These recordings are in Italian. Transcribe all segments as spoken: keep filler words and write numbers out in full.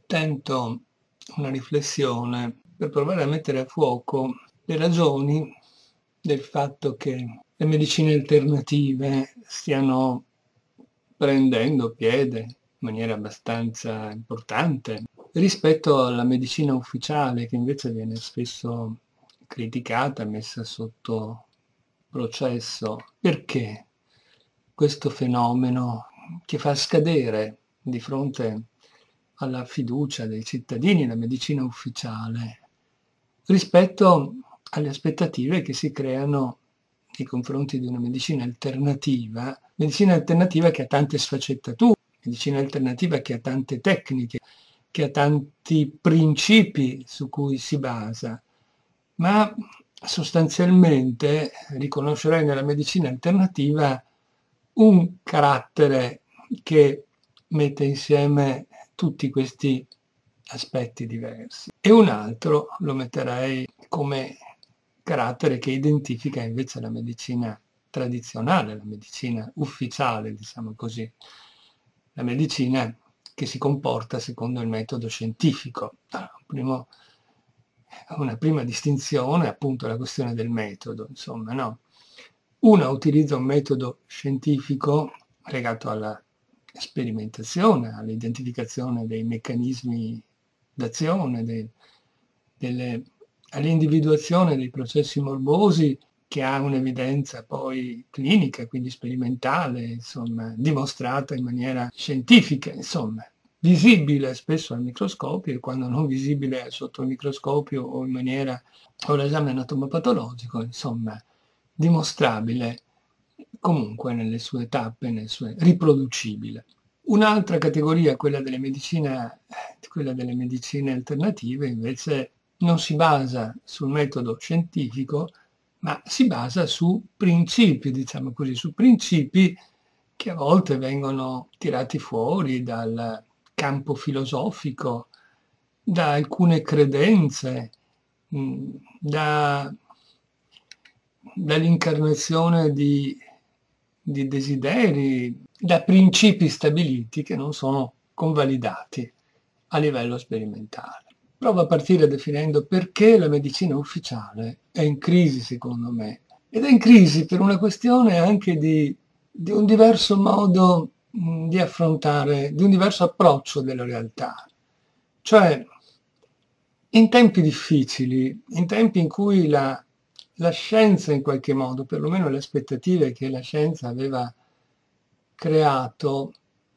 tento una riflessione per provare a mettere a fuoco le ragioni del fatto che le medicine alternative stiano prendendo piede in maniera abbastanza importante rispetto alla medicina ufficiale, che invece viene spesso criticata, messa sotto processo. Perché questo fenomeno che fa scadere di fronte alla fiducia dei cittadini la medicina ufficiale rispetto alle aspettative che si creano nei confronti di una medicina alternativa, medicina alternativa che ha tante sfaccettature, medicina alternativa che ha tante tecniche, che ha tanti principi su cui si basa, ma sostanzialmente riconoscerei nella medicina alternativa un carattere che mette insieme tutti questi aspetti diversi e un altro lo metterei come carattere che identifica invece la medicina tradizionale, la medicina ufficiale, diciamo così, la medicina che si comporta secondo il metodo scientifico. Allora, primo, una prima distinzione è appunto la questione del metodo, insomma, no? Una utilizza un metodo scientifico legato alla sperimentazione, all'identificazione dei meccanismi d'azione, dei, delle, all'individuazione dei processi morbosi che ha un'evidenza poi clinica, quindi sperimentale, insomma, dimostrata in maniera scientifica, insomma, visibile spesso al microscopio e quando non visibile sotto il microscopio o in maniera o l'esame anatomopatologico, insomma, dimostrabile comunque nelle sue tappe, nelle sue riproducibile. Un'altra categoria, quella delle medicine, quella delle medicine alternative, invece non si basa sul metodo scientifico, ma si basa su principi, diciamo così, su principi che a volte vengono tirati fuori dal campo filosofico, da alcune credenze, da, dall'incarnazione di, di desideri, da principi stabiliti che non sono convalidati a livello sperimentale. Provo a partire definendo perché la medicina ufficiale è in crisi, secondo me, ed è in crisi per una questione anche di, di un diverso modo mh, di affrontare, di un diverso approccio della realtà. Cioè, in tempi difficili, in tempi in cui la, la scienza in qualche modo, perlomeno le aspettative che la scienza aveva creato,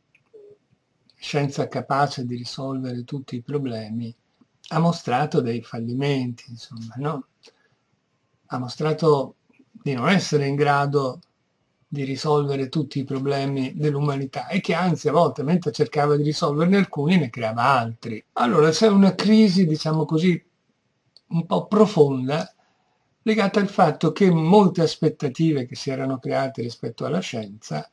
scienza capace di risolvere tutti i problemi, ha mostrato dei fallimenti, insomma, no? Ha mostrato di non essere in grado di risolvere tutti i problemi dell'umanità e che anzi a volte mentre cercava di risolverne alcuni ne creava altri. Allora c'è una crisi, diciamo così, un po' profonda legata al fatto che molte aspettative che si erano create rispetto alla scienza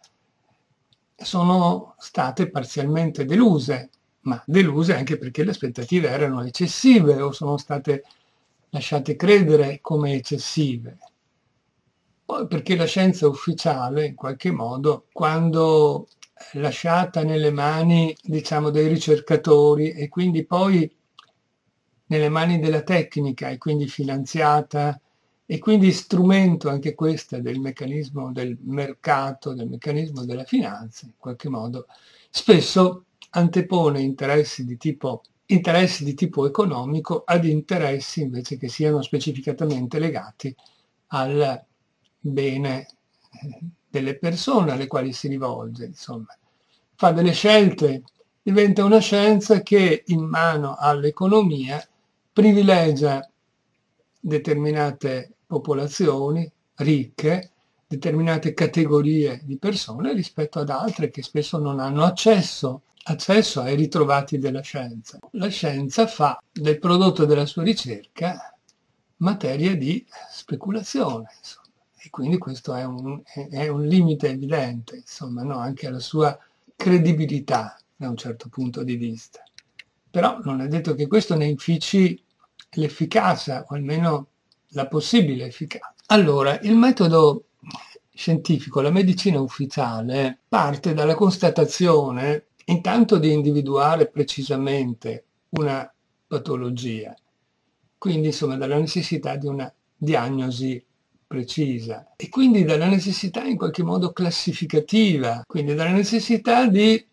sono state parzialmente deluse, ma deluse anche perché le aspettative erano eccessive o sono state lasciate credere come eccessive. Poi perché la scienza ufficiale, in qualche modo, quando è lasciata nelle mani, diciamo, dei ricercatori e quindi poi nelle mani della tecnica e quindi finanziata e quindi strumento anche questa del meccanismo del mercato, del meccanismo della finanza, in qualche modo, spesso antepone interessi di tipo, interessi di tipo economico ad interessi invece che siano specificatamente legati al bene delle persone alle quali si rivolge, insomma. Fa delle scelte, diventa una scienza che in mano all'economia privilegia determinate popolazioni ricche, determinate categorie di persone rispetto ad altre che spesso non hanno accesso, accesso ai ritrovati della scienza. La scienza fa del prodotto della sua ricerca materia di speculazione, insomma. E quindi questo è un, è un limite evidente, insomma, no? Anche alla sua credibilità da un certo punto di vista. Però non è detto che questo ne infici l'efficacia, o almeno la possibile efficacia. Allora, il metodo scientifico, la medicina ufficiale, parte dalla constatazione intanto di individuare precisamente una patologia, quindi insomma dalla necessità di una diagnosi precisa e quindi dalla necessità in qualche modo classificativa, quindi dalla necessità di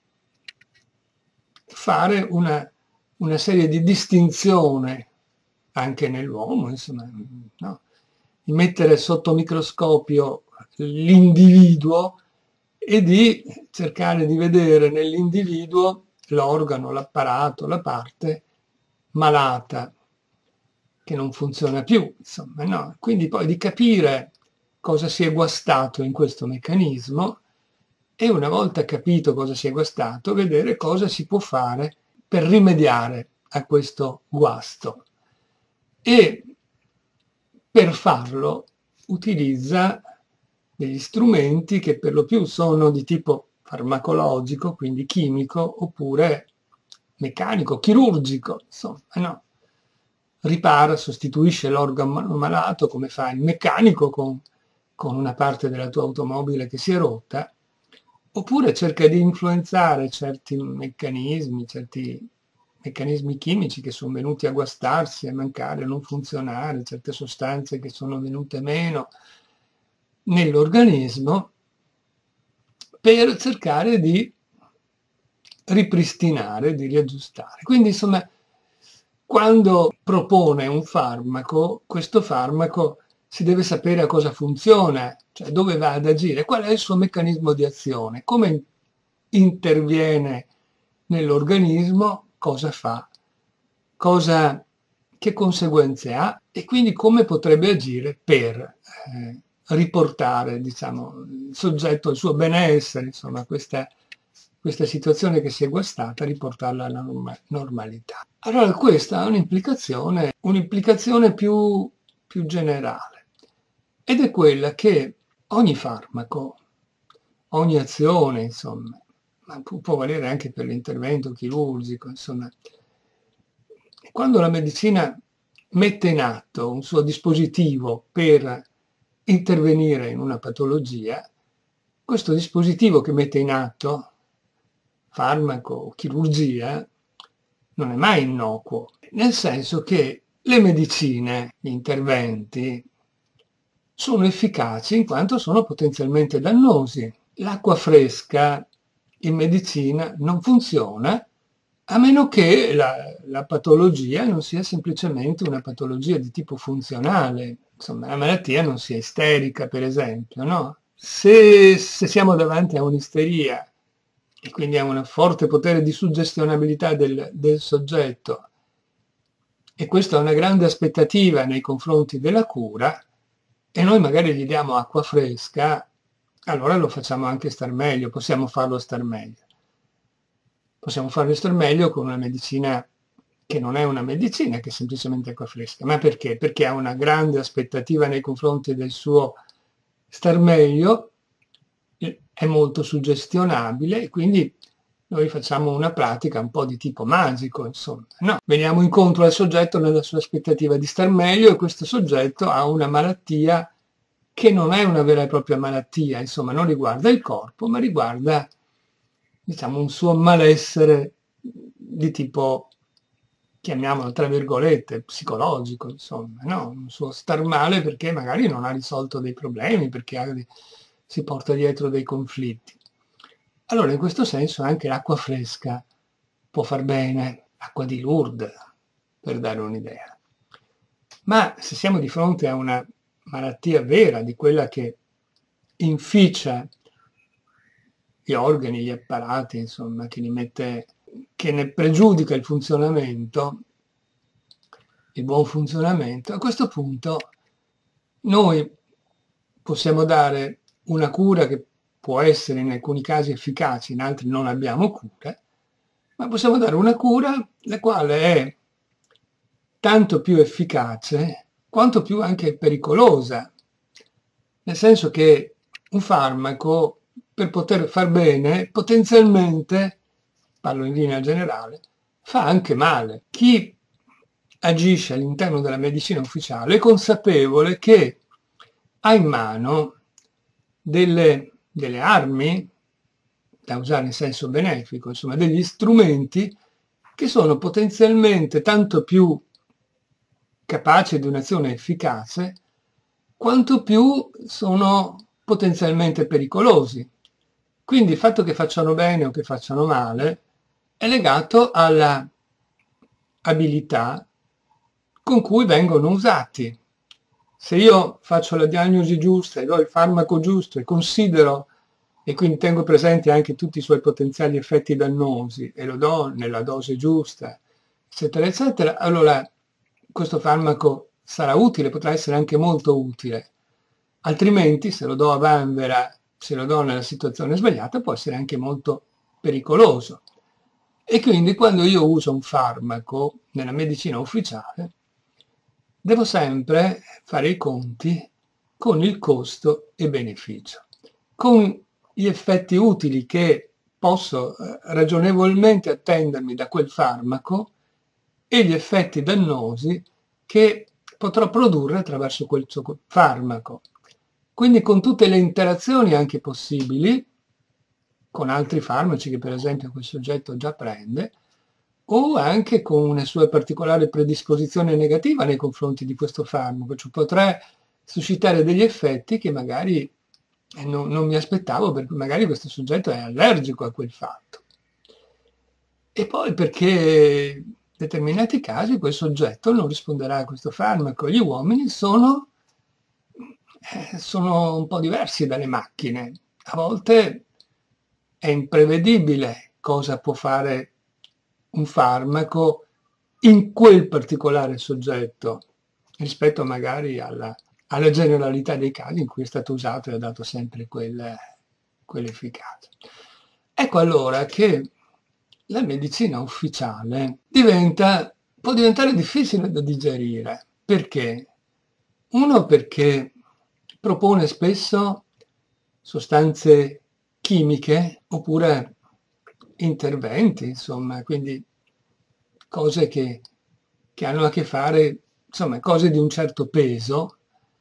fare una, una serie di distinzione anche nell'uomo, insomma, no? Di mettere sotto microscopio l'individuo e di cercare di vedere nell'individuo l'organo, l'apparato, la parte malata che non funziona più, insomma, no? Quindi poi di capire cosa si è guastato in questo meccanismo e una volta capito cosa si è guastato, vedere cosa si può fare per rimediare a questo guasto. E per farlo utilizza degli strumenti che per lo più sono di tipo farmacologico, quindi chimico, oppure meccanico, chirurgico, insomma, no? Ripara, sostituisce l'organo malato come fa il meccanico con, con una parte della tua automobile che si è rotta, oppure cerca di influenzare certi meccanismi, certi meccanismi chimici che sono venuti a guastarsi, a mancare, a non funzionare, certe sostanze che sono venute meno nell'organismo, per cercare di ripristinare, di riaggiustare. Quindi insomma, quando propone un farmaco, questo farmaco si deve sapere a cosa funziona, cioè dove va ad agire, qual è il suo meccanismo di azione, come interviene nell'organismo, cosa fa, cosa, che conseguenze ha e quindi come potrebbe agire per eh, riportare, diciamo, il soggetto al suo benessere, insomma, questa, questa situazione che si è guastata, riportarla alla norma- normalità. Allora questa è un'implicazione, un'implicazione più, più generale ed è quella che ogni farmaco, ogni azione, insomma, ma può, può valere anche per l'intervento chirurgico, insomma, quando la medicina mette in atto un suo dispositivo per intervenire in una patologia, questo dispositivo che mette in atto, farmaco o chirurgia, non è mai innocuo, nel senso che le medicine, gli interventi, sono efficaci in quanto sono potenzialmente dannosi. L'acqua fresca in medicina non funziona a meno che la, la patologia non sia semplicemente una patologia di tipo funzionale, insomma la malattia non sia isterica per esempio, no? Se, se siamo davanti a un'isteria e quindi a un forte potere di suggestionabilità del, del soggetto e questa è una grande aspettativa nei confronti della cura e noi magari gli diamo acqua fresca, allora lo facciamo anche star meglio, possiamo farlo star meglio. Possiamo farlo star meglio con una medicina che non è una medicina, che è semplicemente acqua fresca. Ma perché? Perché ha una grande aspettativa nei confronti del suo star meglio, è molto suggestionabile e quindi noi facciamo una pratica un po' di tipo magico, insomma. No, veniamo incontro al soggetto nella sua aspettativa di star meglio e questo soggetto ha una malattia che non è una vera e propria malattia, insomma, non riguarda il corpo, ma riguarda, diciamo, un suo malessere di tipo, chiamiamolo tra virgolette, psicologico, insomma, no? Un suo star male perché magari non ha risolto dei problemi, perché ha, si porta dietro dei conflitti. Allora, in questo senso anche l'acqua fresca può far bene, l'acqua di Lourdes, per dare un'idea. Ma se siamo di fronte a una malattia vera, di quella che inficia gli organi, gli apparati, insomma, che li mette, che ne pregiudica il funzionamento, il buon funzionamento, a questo punto noi possiamo dare una cura che può essere in alcuni casi efficace, in altri non abbiamo cura, ma possiamo dare una cura la quale è tanto più efficace quanto più anche pericolosa, nel senso che un farmaco per poter far bene potenzialmente, parlo in linea generale, fa anche male. Chi agisce all'interno della medicina ufficiale è consapevole che ha in mano delle, delle armi da usare in senso benefico, insomma degli strumenti che sono potenzialmente tanto più capaci di un'azione efficace, quanto più sono potenzialmente pericolosi. Quindi il fatto che facciano bene o che facciano male è legato alla abilità con cui vengono usati. Se io faccio la diagnosi giusta e do il farmaco giusto e considero e quindi tengo presenti anche tutti i suoi potenziali effetti dannosi e lo do nella dose giusta, eccetera, eccetera, allora questo farmaco sarà utile, potrà essere anche molto utile. Altrimenti, se lo do a vanvera, se lo do nella situazione sbagliata, può essere anche molto pericoloso. E quindi quando io uso un farmaco nella medicina ufficiale, devo sempre fare i conti con il costo e beneficio, con gli effetti utili che posso ragionevolmente attendermi da quel farmaco e gli effetti dannosi che potrò produrre attraverso quel farmaco. Quindi con tutte le interazioni anche possibili, con altri farmaci che per esempio quel soggetto già prende, o anche con una sua particolare predisposizione negativa nei confronti di questo farmaco, cioè potrà suscitare degli effetti che magari non, non mi aspettavo, perché magari questo soggetto è allergico a quel fatto. E poi perché in determinati casi quel soggetto non risponderà a questo farmaco. Gli uomini sono, eh, sono un po' diversi dalle macchine. A volte è imprevedibile cosa può fare un farmaco in quel particolare soggetto rispetto magari alla, alla generalità dei casi in cui è stato usato e ha dato sempre quel, quell'efficacia. Ecco allora che la medicina ufficiale diventa, può diventare difficile da digerire. Perché? Uno, perché propone spesso sostanze chimiche oppure interventi, insomma, quindi cose che, che hanno a che fare, insomma, cose di un certo peso,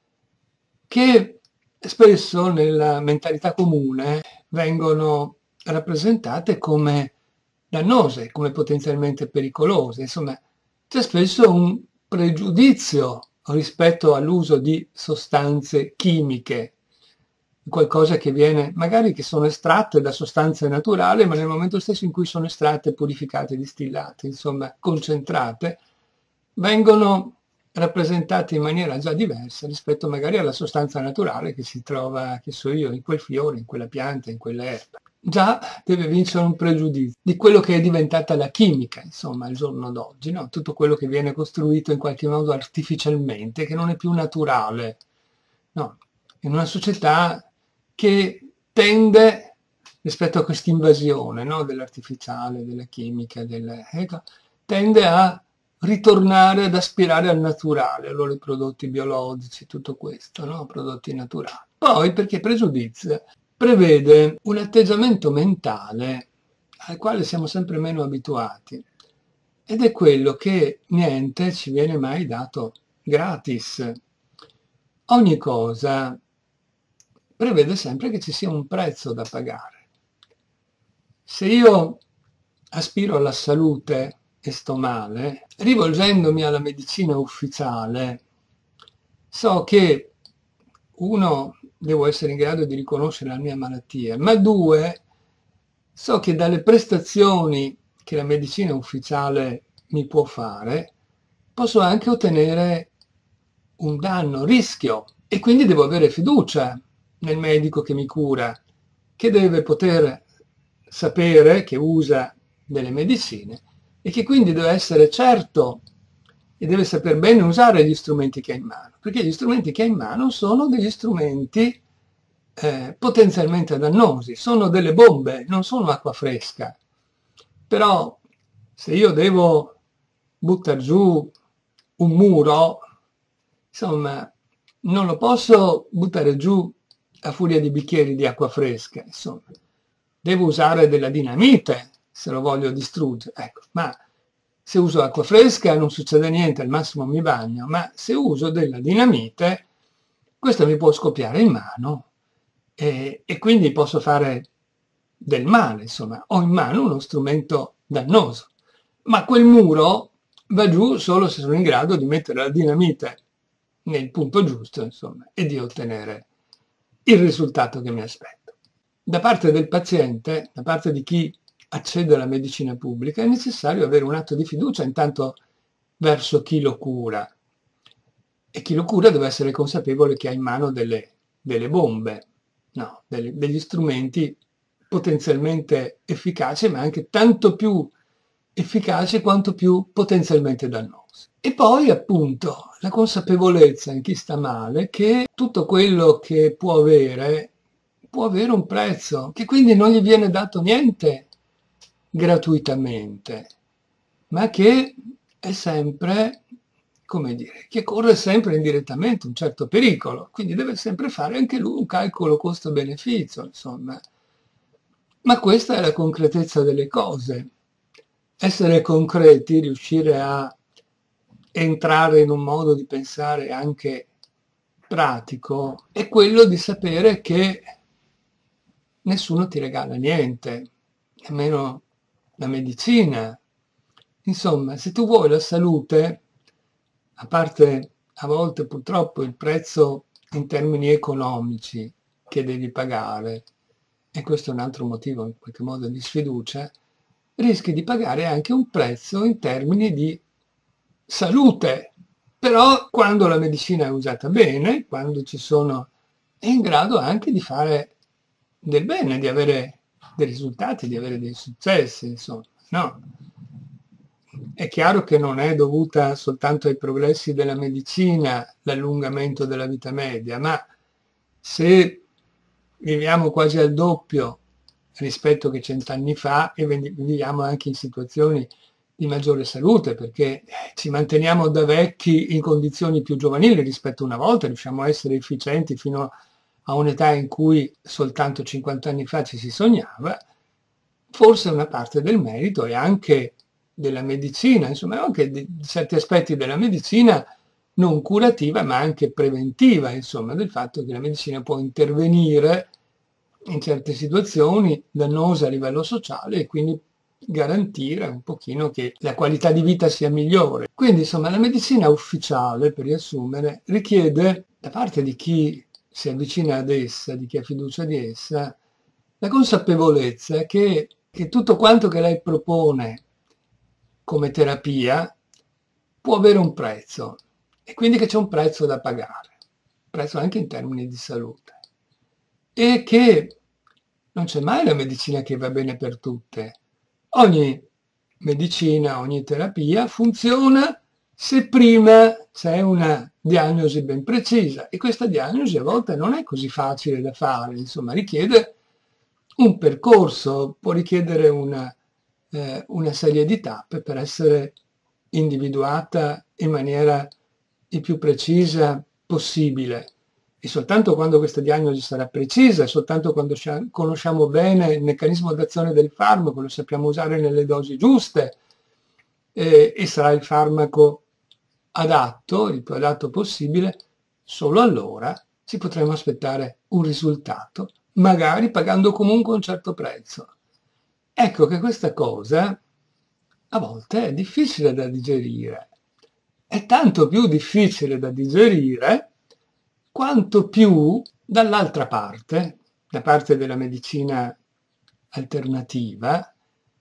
che spesso nella mentalità comune vengono rappresentate come dannose, come potenzialmente pericolose. Insomma, c'è spesso un pregiudizio rispetto all'uso di sostanze chimiche, qualcosa che viene, magari che sono estratte da sostanze naturali, ma nel momento stesso in cui sono estratte, purificate, distillate, insomma concentrate, vengono rappresentate in maniera già diversa rispetto magari alla sostanza naturale che si trova, che so io, in quel fiore, in quella pianta, in quell'erba. Già deve vincere un pregiudizio di quello che è diventata la chimica, insomma, al giorno d'oggi, no? Tutto quello che viene costruito in qualche modo artificialmente, che non è più naturale, no? In una società che tende, rispetto a questa invasione, no? Dell'artificiale, della chimica, del, ecco, tende a ritornare ad aspirare al naturale, allora i prodotti biologici, tutto questo, no? Prodotti naturali. Poi perché pregiudizio prevede un atteggiamento mentale al quale siamo sempre meno abituati, ed è quello che niente ci viene mai dato gratis. Ogni cosa prevede sempre che ci sia un prezzo da pagare. Se io aspiro alla salute e sto male, rivolgendomi alla medicina ufficiale, so che, uno, devo essere in grado di riconoscere la mia malattia, ma due, so che dalle prestazioni che la medicina ufficiale mi può fare, posso anche ottenere un danno, rischio, e quindi devo avere fiducia nel medico che mi cura, che deve poter sapere che usa delle medicine e che quindi deve essere certo e deve saper bene usare gli strumenti che ha in mano, perché gli strumenti che ha in mano sono degli strumenti eh, potenzialmente dannosi, sono delle bombe, non sono acqua fresca. Però se io devo buttare giù un muro, insomma, non lo posso buttare giù a furia di bicchieri di acqua fresca, insomma. Devo usare della dinamite se lo voglio distruggere, ecco, ma se uso acqua fresca non succede niente, al massimo mi bagno, ma se uso della dinamite, questo mi può scoppiare in mano e, e quindi posso fare del male, insomma, ho in mano uno strumento dannoso, ma quel muro va giù solo se sono in grado di mettere la dinamite nel punto giusto, insomma, e di ottenere il risultato che mi aspetto. Da parte del paziente, da parte di chi accede alla medicina pubblica, è necessario avere un atto di fiducia intanto verso chi lo cura, e chi lo cura deve essere consapevole che ha in mano delle, delle bombe, no, delle, degli strumenti potenzialmente efficaci, ma anche tanto più efficaci quanto più potenzialmente dannosi. E poi appunto la consapevolezza in chi sta male che tutto quello che può avere può avere un prezzo, che quindi non gli viene dato niente gratuitamente, ma che è sempre, come dire, che corre sempre indirettamente un certo pericolo, quindi deve sempre fare anche lui un calcolo costo-beneficio, insomma. Ma questa è la concretezza delle cose. Essere concreti, riuscire a entrare in un modo di pensare anche pratico, è quello di sapere che nessuno ti regala niente, nemmeno la medicina. Insomma, se tu vuoi la salute, a parte a volte purtroppo il prezzo in termini economici che devi pagare, e questo è un altro motivo in qualche modo di sfiducia, rischi di pagare anche un prezzo in termini di salute. Però quando la medicina è usata bene, quando ci sono, è in grado anche di fare del bene, di avere dei risultati, di avere dei successi, insomma, no? È chiaro che non è dovuta soltanto ai progressi della medicina l'allungamento della vita media, ma se viviamo quasi al doppio rispetto che cent'anni fa e viviamo anche in situazioni di maggiore salute, perché ci manteniamo da vecchi in condizioni più giovanili rispetto a una volta, riusciamo a essere efficienti fino a un'età in cui soltanto cinquanta anni fa ci si sognava, forse una parte del merito è anche della medicina, insomma anche di certi aspetti della medicina non curativa ma anche preventiva, insomma, del fatto che la medicina può intervenire in certe situazioni dannose a livello sociale e quindi garantire un pochino che la qualità di vita sia migliore. Quindi insomma la medicina ufficiale, per riassumere, richiede da parte di chi si avvicina ad essa, di chi ha fiducia di essa, la consapevolezza che, che tutto quanto che lei propone come terapia può avere un prezzo e quindi che c'è un prezzo da pagare, prezzo anche in termini di salute, e che non c'è mai la medicina che va bene per tutte. Ogni medicina, ogni terapia funziona se prima c'è una diagnosi ben precisa, e questa diagnosi a volte non è così facile da fare, insomma richiede un percorso, può richiedere una, eh, una serie di tappe per essere individuata in maniera il più precisa possibile. E soltanto quando questa diagnosi sarà precisa, soltanto quando conosciamo bene il meccanismo d'azione del farmaco, lo sappiamo usare nelle dosi giuste, eh, e sarà il farmaco adatto, il più adatto possibile, solo allora ci potremo aspettare un risultato, magari pagando comunque un certo prezzo. Ecco che questa cosa a volte è difficile da digerire. È tanto più difficile da digerire quanto più dall'altra parte, da parte della medicina alternativa,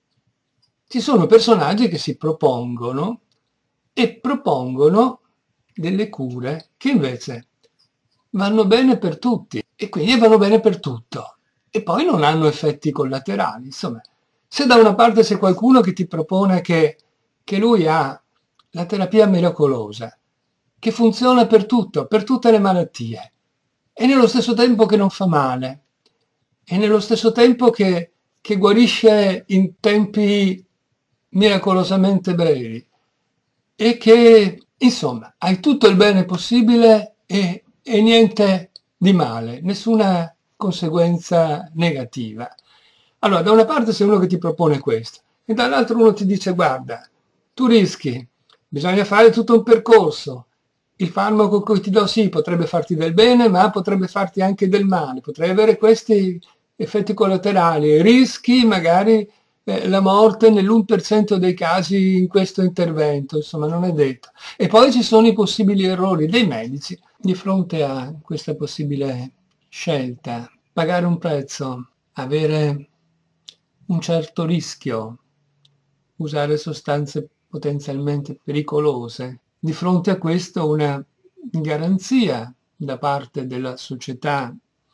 ci sono personaggi che si propongono e propongono delle cure che invece vanno bene per tutti e quindi vanno bene per tutto e poi non hanno effetti collaterali. Insomma, se da una parte c'è qualcuno che ti propone che, che lui ha la terapia miracolosa, che funziona per tutto, per tutte le malattie, e nello stesso tempo che non fa male, e nello stesso tempo che, che guarisce in tempi miracolosamente brevi, e che, insomma, hai tutto il bene possibile e, e niente di male, nessuna conseguenza negativa. Allora, da una parte c'è uno che ti propone questo, e dall'altro uno ti dice, guarda, tu rischi, bisogna fare tutto un percorso, il farmaco che ti do sì potrebbe farti del bene, ma potrebbe farti anche del male, potrai avere questi effetti collaterali, rischi magari eh, la morte nell'uno per cento dei casi in questo intervento, insomma non è detto. E poi ci sono i possibili errori dei medici di fronte a questa possibile scelta, pagare un prezzo, avere un certo rischio, usare sostanze potenzialmente pericolose. Di fronte a questo una garanzia da parte della società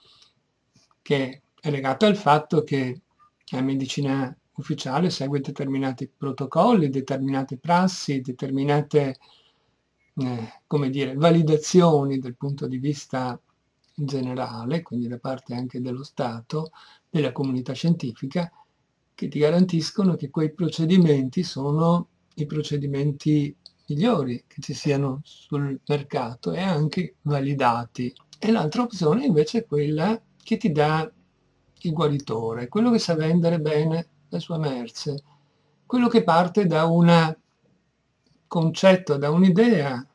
che è legata al fatto che la medicina ufficiale segue determinati protocolli, determinate prassi, determinate, eh, come dire, validazioni dal punto di vista generale, quindi da parte anche dello Stato, della comunità scientifica, che ti garantiscono che quei procedimenti sono i procedimenti migliori che ci siano sul mercato e anche validati. E l'altra opzione invece è quella che ti dà il guaritore, quello che sa vendere bene la sua merce, quello che parte da un concetto, da un'idea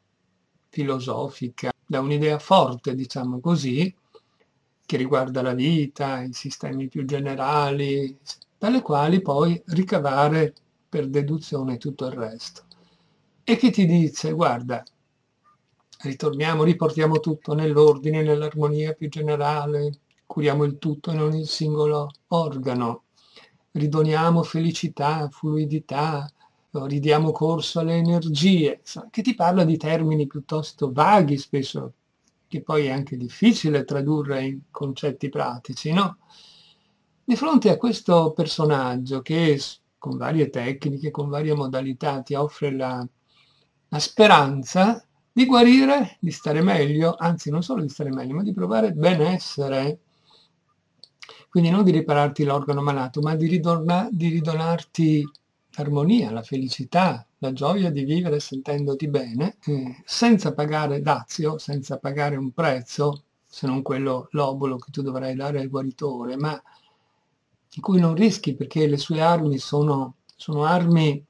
filosofica, da un'idea forte, diciamo così, che riguarda la vita, i sistemi più generali, dalle quali poi ricavare per deduzione tutto il resto. E che ti dice, guarda, ritorniamo, riportiamo tutto nell'ordine, nell'armonia più generale, curiamo il tutto e non il singolo organo, ridoniamo felicità, fluidità, ridiamo corso alle energie, che ti parla di termini piuttosto vaghi spesso, che poi è anche difficile tradurre in concetti pratici, no? Di fronte a questo personaggio che con varie tecniche, con varie modalità ti offre la, la speranza di guarire, di stare meglio, anzi non solo di stare meglio, ma di provare benessere. Quindi non di ripararti l'organo malato, ma di, ridona, di ridonarti l'armonia, la felicità, la gioia di vivere sentendoti bene, eh, senza pagare dazio, senza pagare un prezzo, se non quello l'obolo che tu dovrai dare al guaritore, ma in cui non rischi perché le sue armi sono, sono armi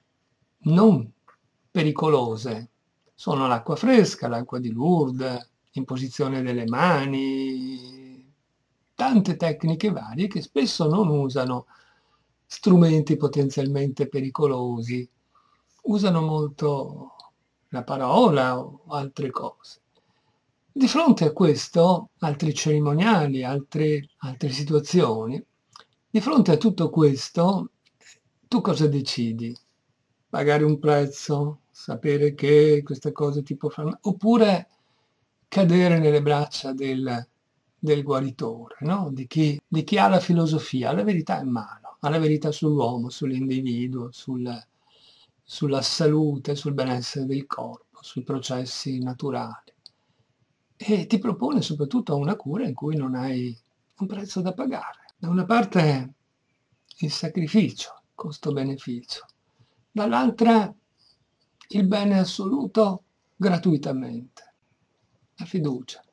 non pericolose, sono l'acqua fresca, l'acqua di Lourdes, l'imposizione delle mani, tante tecniche varie che spesso non usano strumenti potenzialmente pericolosi, usano molto la parola o altre cose. Di fronte a questo, altri cerimoniali, altre, altre situazioni, di fronte a tutto questo, tu cosa decidi? Pagare un prezzo, sapere che questa cosa ti può fare, oppure cadere nelle braccia del, del guaritore, no? di, chi, di chi ha la filosofia, la verità in mano, ha la verità sull'uomo, sull'individuo, sul, sulla salute, sul benessere del corpo, sui processi naturali. E ti propone soprattutto una cura in cui non hai un prezzo da pagare. Da una parte il sacrificio, costo-beneficio, dall'altra il bene assoluto gratuitamente, la fiducia,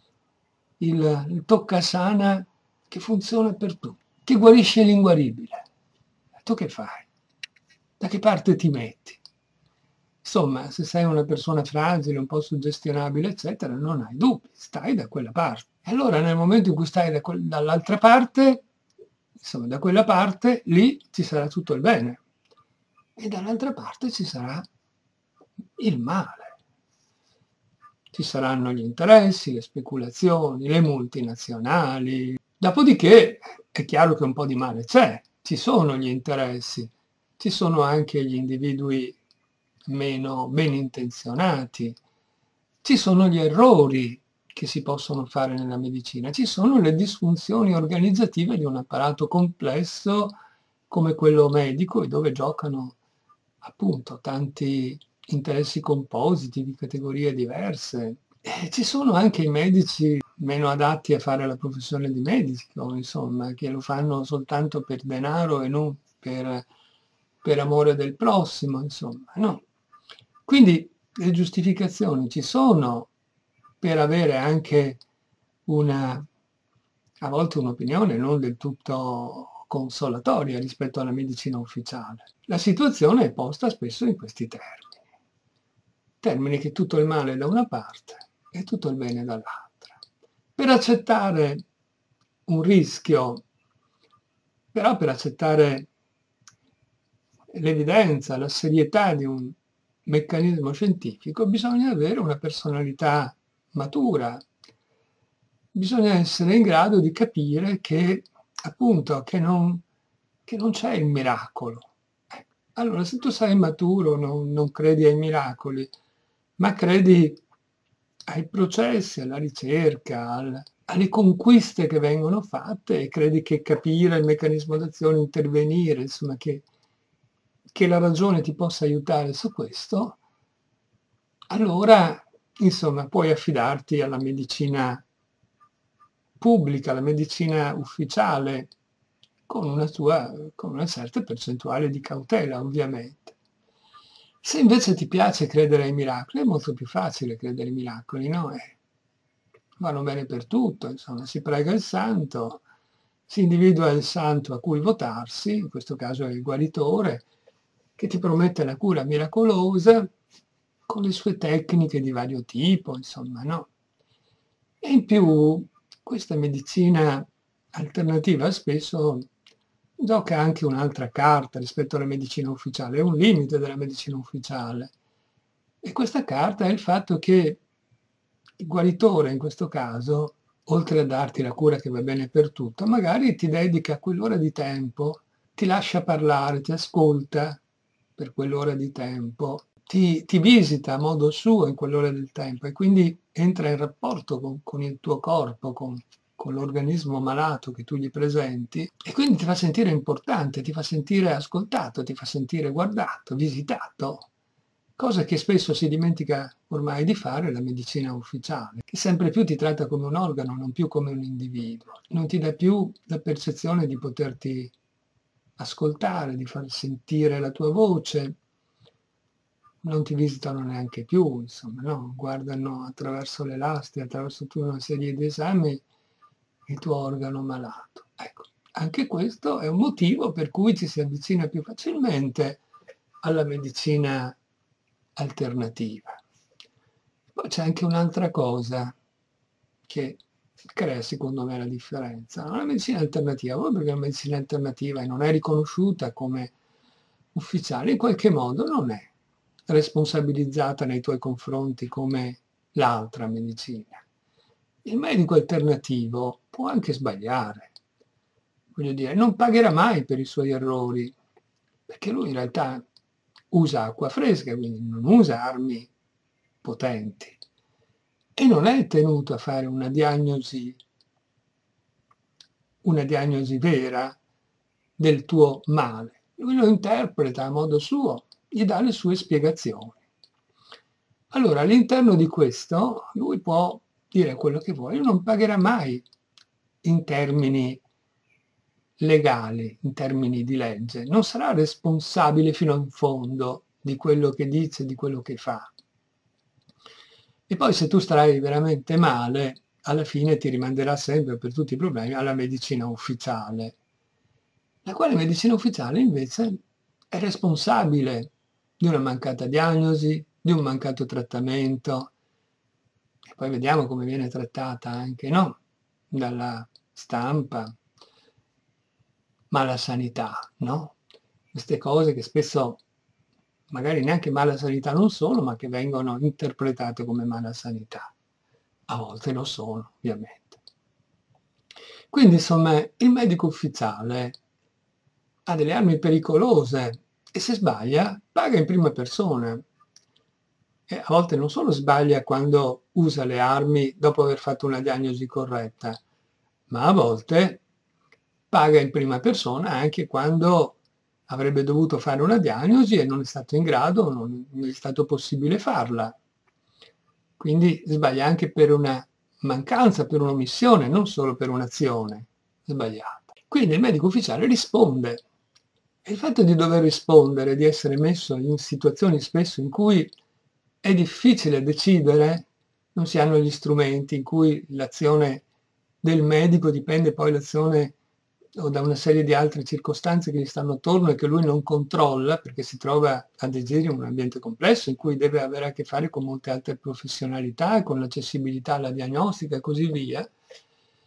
il, il toccasana che funziona per tutti, che guarisce l'inguaribile. Tu che fai? Da che parte ti metti? Insomma, se sei una persona fragile, un po' suggestionabile, eccetera, non hai dubbi, stai da quella parte. E allora nel momento in cui stai da quel, dall'altra parte, insomma, da quella parte, lì ci sarà tutto il bene. E dall'altra parte ci sarà il male. Ci saranno gli interessi, le speculazioni, le multinazionali. Dopodiché è chiaro che un po' di male c'è, ci sono gli interessi, ci sono anche gli individui meno ben intenzionati, ci sono gli errori che si possono fare nella medicina, ci sono le disfunzioni organizzative di un apparato complesso come quello medico e dove giocano appunto tanti interessi compositi di categorie diverse. E ci sono anche i medici meno adatti a fare la professione di medico, insomma, che lo fanno soltanto per denaro e non per, per amore del prossimo, insomma, no? Quindi le giustificazioni ci sono per avere anche una, a volte un'opinione non del tutto consolatoria rispetto alla medicina ufficiale. La situazione è posta spesso in questi termini. Termini che tutto il male da una parte e tutto il bene dall'altra. Per accettare un rischio, però per accettare l'evidenza, la serietà di un meccanismo scientifico bisogna avere una personalità matura, bisogna essere in grado di capire che appunto che non, che non c'è il miracolo. Allora, se tu sei maturo, non, non credi ai miracoli, ma credi ai processi, alla ricerca, al, alle conquiste che vengono fatte e credi che capire il meccanismo d'azione, intervenire, insomma, che, che la ragione ti possa aiutare su questo, allora, insomma, puoi affidarti alla medicina pubblica, alla medicina ufficiale, con una, tua, con una certa percentuale di cautela, ovviamente. Se invece ti piace credere ai miracoli, è molto più facile credere ai miracoli, no? Eh, vanno bene per tutto, insomma, si prega il santo, si individua il santo a cui votarsi, in questo caso è il guaritore, che ti promette la cura miracolosa con le sue tecniche di vario tipo, insomma, no? E in più questa medicina alternativa spesso gioca anche un'altra carta rispetto alla medicina ufficiale, è un limite della medicina ufficiale. E questa carta è il fatto che il guaritore, in questo caso, oltre a darti la cura che va bene per tutto, magari ti dedica quell'ora di tempo, ti lascia parlare, ti ascolta per quell'ora di tempo, ti, ti visita a modo suo in quell'ora del tempo e quindi entra in rapporto con, con il tuo corpo, con, con l'organismo malato che tu gli presenti e quindi ti fa sentire importante, ti fa sentire ascoltato, ti fa sentire guardato, visitato, cosa che spesso si dimentica ormai di fare la medicina ufficiale, che sempre più ti tratta come un organo, non più come un individuo, non ti dà più la percezione di poterti ascoltare, di far sentire la tua voce, non ti visitano neanche più, insomma, no? Guardano attraverso le lasti, attraverso tutta una serie di esami il tuo organo malato. Ecco, anche questo è un motivo per cui ci si avvicina più facilmente alla medicina alternativa. Poi c'è anche un'altra cosa che crea secondo me la differenza. La medicina alternativa, proprio perché la medicina alternativa non è riconosciuta come ufficiale, in qualche modo non è responsabilizzata nei tuoi confronti come l'altra medicina. Il medico alternativo può anche sbagliare, voglio dire, non pagherà mai per i suoi errori, perché lui in realtà usa acqua fresca, quindi non usa armi potenti e non è tenuto a fare una diagnosi, una diagnosi vera del tuo male. Lui lo interpreta a modo suo, gli dà le sue spiegazioni. Allora, all'interno di questo, lui può dire quello che vuole, non pagherà mai in termini legali, in termini di legge, non sarà responsabile fino in fondo di quello che dice, di quello che fa. E poi se tu starai veramente male, alla fine ti rimanderà sempre per tutti i problemi alla medicina ufficiale, la quale medicina ufficiale invece è responsabile di una mancata diagnosi, di un mancato trattamento, e poi vediamo come viene trattata anche, no? Dalla stampa, mala sanità, no? Queste cose che spesso magari neanche mala sanità non sono, ma che vengono interpretate come mala sanità. A volte lo sono, ovviamente. Quindi, insomma, il medico ufficiale ha delle armi pericolose e se sbaglia paga in prima persona. E a volte non solo sbaglia quando usa le armi dopo aver fatto una diagnosi corretta, ma a volte paga in prima persona anche quando avrebbe dovuto fare una diagnosi e non è stato in grado, non è stato possibile farla. Quindi sbaglia anche per una mancanza, per un'omissione, non solo per un'azione sbagliata. Quindi il medico ufficiale risponde. E il fatto di dover rispondere, di essere messo in situazioni spesso in cui è difficile decidere, non si hanno gli strumenti, in cui l'azione del medico dipende poi l'azione o da una serie di altre circostanze che gli stanno attorno e che lui non controlla, perché si trova ad agire in un ambiente complesso in cui deve avere a che fare con molte altre professionalità, con l'accessibilità alla diagnostica e così via.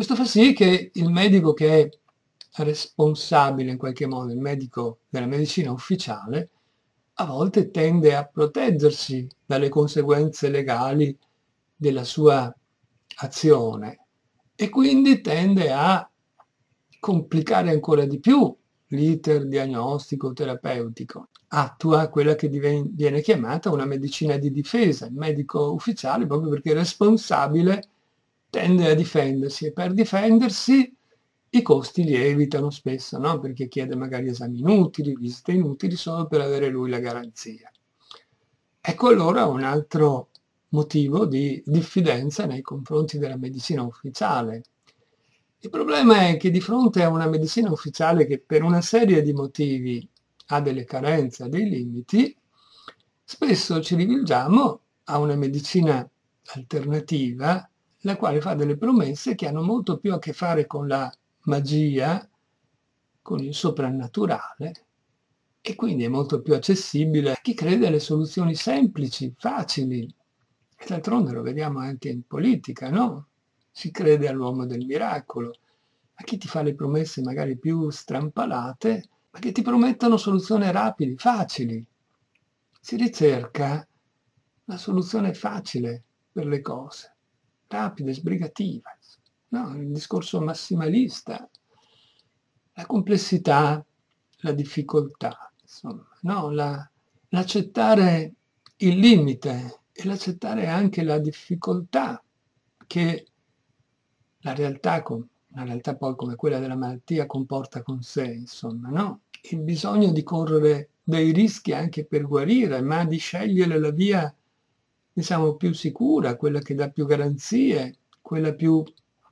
Questo fa sì che il medico che è responsabile in qualche modo, il medico della medicina ufficiale, a volte tende a proteggersi dalle conseguenze legali della sua azione e quindi tende a complicare ancora di più l'iter diagnostico terapeutico. Attua quella che diven viene chiamata una medicina di difesa. Il medico ufficiale, proprio perché è responsabile, tende a difendersi e per difendersi i costi li evitano spesso, no, perché chiede magari esami inutili, visite inutili, solo per avere lui la garanzia. Ecco allora un altro motivo di diffidenza nei confronti della medicina ufficiale. Il problema è che di fronte a una medicina ufficiale che per una serie di motivi ha delle carenze, ha dei limiti, spesso ci rivolgiamo a una medicina alternativa, la quale fa delle promesse che hanno molto più a che fare con la magia, con il soprannaturale, e quindi è molto più accessibile a chi crede alle soluzioni semplici, facili. E d'altronde lo vediamo anche in politica, no? Si crede all'uomo del miracolo, a chi ti fa le promesse magari più strampalate, ma che ti promettono soluzioni rapidi, facili. Si ricerca la soluzione facile per le cose, rapida e sbrigativa, no? Il discorso massimalista, la complessità, la difficoltà, insomma, no? La, l'accettare il limite e l'accettare anche la difficoltà che la realtà, una realtà poi come quella della malattia, comporta con sé, insomma, no? Il bisogno di correre dei rischi anche per guarire, ma di scegliere la via, diciamo, più sicura, quella che dà più garanzie, quella più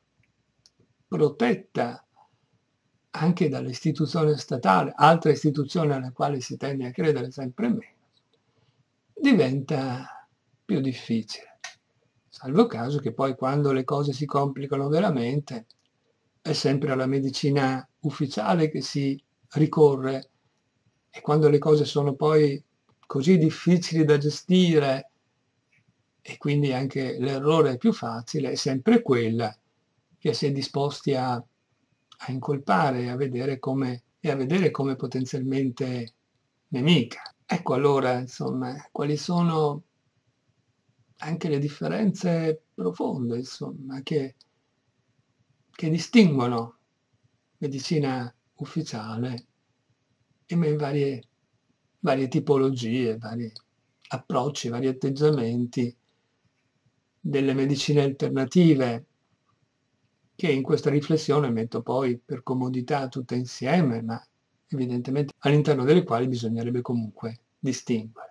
protetta anche dall'istituzione statale, altra istituzione alla quale si tende a credere sempre meno, diventa più difficile. Salvo caso che poi quando le cose si complicano veramente è sempre alla medicina ufficiale che si ricorre, e quando le cose sono poi così difficili da gestire e quindi anche l'errore è più facile, è sempre quella che si è disposti a, a incolpare e a vedere come, e a vedere come potenzialmente nemica. Ecco allora, insomma, quali sono anche le differenze profonde, insomma, che, che distinguono medicina ufficiale e varie, varie tipologie, vari approcci, vari atteggiamenti delle medicine alternative, che in questa riflessione metto poi per comodità tutte insieme, ma evidentemente all'interno delle quali bisognerebbe comunque distinguere.